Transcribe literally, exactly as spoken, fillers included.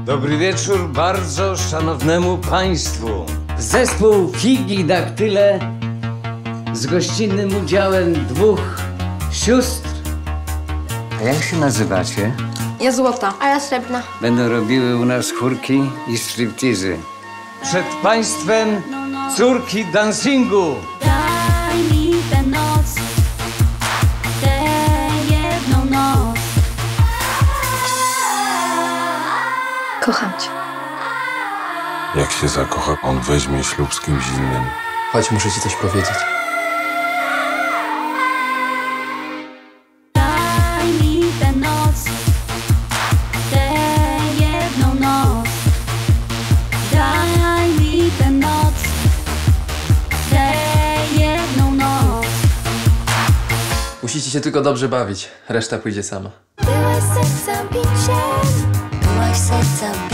Dobry wieczór bardzo szanownemu państwu. Zespół Figi Daktyle z gościnnym udziałem dwóch sióstr. A jak się nazywacie? Ja złota, a ja srebrna. Będą robiły u nas chórki i striptizy. Przed państwem córki dancingu. Daj mi tę noc, tę jedną noc. Kocham cię. Jak się zakocha, on weźmie ślub z kimś innym. Chodź, muszę ci coś powiedzieć. Daj mi tę noc, tę jedną noc. Daj mi tę noc, tę jedną noc. Musicie się tylko dobrze bawić, reszta pójdzie sama. Byłaś serca biciem, byłaś serca biciem.